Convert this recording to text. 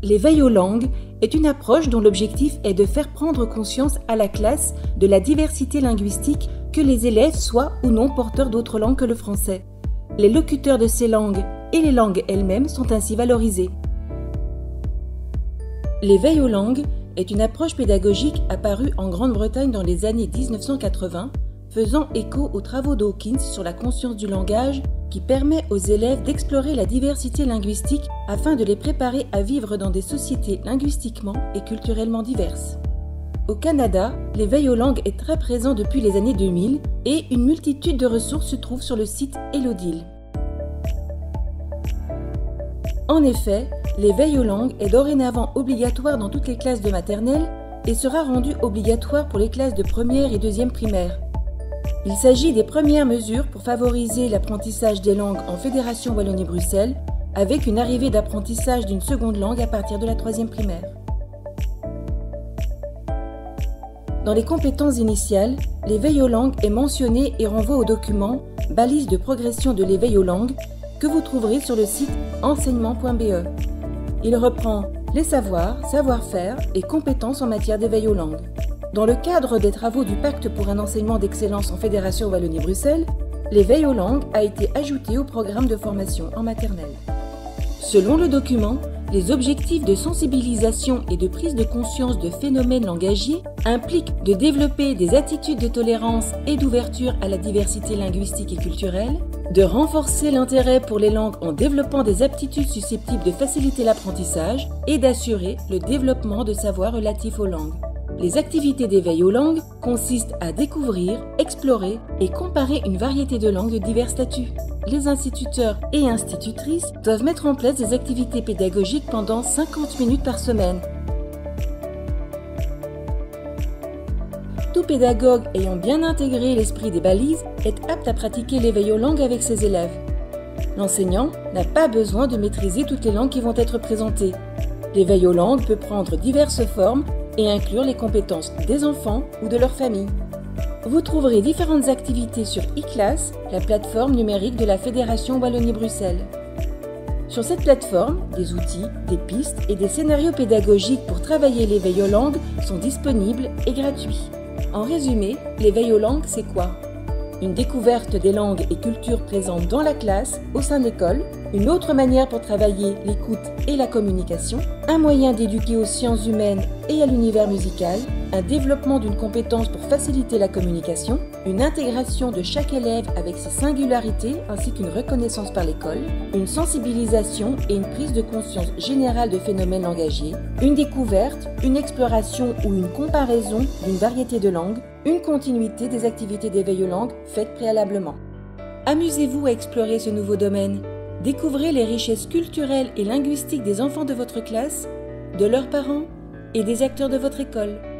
L'éveil aux langues est une approche dont l'objectif est de faire prendre conscience à la classe de la diversité linguistique, que les élèves soient ou non porteurs d'autres langues que le français. Les locuteurs de ces langues et les langues elles-mêmes sont ainsi valorisés. L'éveil aux langues est une approche pédagogique apparue en Grande-Bretagne dans les années 1980, faisant écho aux travaux d'Hawkins sur la conscience du langage, qui permet aux élèves d'explorer la diversité linguistique afin de les préparer à vivre dans des sociétés linguistiquement et culturellement diverses. Au Canada, l'éveil aux langues est très présent depuis les années 2000 et une multitude de ressources se trouvent sur le site Elodil. En effet, l'éveil aux langues est dorénavant obligatoire dans toutes les classes de maternelle et sera rendu obligatoire pour les classes de première et deuxième primaire. Il s'agit des premières mesures pour favoriser l'apprentissage des langues en Fédération Wallonie-Bruxelles, avec une arrivée d'apprentissage d'une seconde langue à partir de la troisième primaire. Dans les compétences initiales, l'éveil aux langues est mentionné et renvoie au document « Balise de progression de l'éveil aux langues » que vous trouverez sur le site enseignement.be. Il reprend les savoirs, savoir-faire et compétences en matière d'éveil aux langues. Dans le cadre des travaux du Pacte pour un enseignement d'excellence en Fédération Wallonie-Bruxelles, l'éveil aux langues a été ajouté au programme de formation en maternelle. Selon le document, les objectifs de sensibilisation et de prise de conscience de phénomènes langagiers impliquent de développer des attitudes de tolérance et d'ouverture à la diversité linguistique et culturelle, de renforcer l'intérêt pour les langues en développant des aptitudes susceptibles de faciliter l'apprentissage et d'assurer le développement de savoirs relatifs aux langues. Les activités d'éveil aux langues consistent à découvrir, explorer et comparer une variété de langues de divers statuts. Les instituteurs et institutrices doivent mettre en place des activités pédagogiques pendant 50 minutes par semaine. Tout pédagogue ayant bien intégré l'esprit des balises est apte à pratiquer l'éveil aux langues avec ses élèves. L'enseignant n'a pas besoin de maîtriser toutes les langues qui vont être présentées. L'éveil aux langues peut prendre diverses formes et inclure les compétences des enfants ou de leur famille. Vous trouverez différentes activités sur eClass, la plateforme numérique de la Fédération Wallonie-Bruxelles. Sur cette plateforme, des outils, des pistes et des scénarios pédagogiques pour travailler l'éveil aux langues sont disponibles et gratuits. En résumé, l'éveil aux langues, c'est quoi ? Une découverte des langues et cultures présentes dans la classe, au sein de l'école, une autre manière pour travailler l'écoute et la communication, un moyen d'éduquer aux sciences humaines et à l'univers musical, un développement d'une compétence pour faciliter la communication, une intégration de chaque élève avec ses singularités ainsi qu'une reconnaissance par l'école, une sensibilisation et une prise de conscience générale de phénomènes langagiers, une découverte, une exploration ou une comparaison d'une variété de langues, une continuité des activités d'éveil aux langues faites préalablement. Amusez-vous à explorer ce nouveau domaine. Découvrez les richesses culturelles et linguistiques des enfants de votre classe, de leurs parents et des acteurs de votre école.